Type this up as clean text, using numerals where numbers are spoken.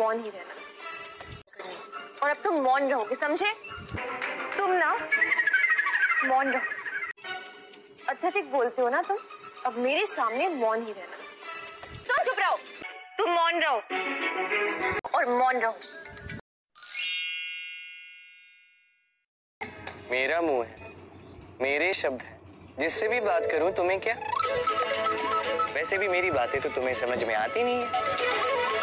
मौन ही रहना, और अब तुम मौन रहोगे, समझे? तुम ना मौन रहो। अत्यधिक बोलते हो ना तुम, अब मेरे सामने मौन ही रहना। तुम चुप रहो, तुम मौन रहो और मौन रहो। मेरा मुंह है, मेरे शब्द है, जिससे भी बात करूं तुम्हें क्या? वैसे भी मेरी बातें तो तुम्हें समझ में आती नहीं है।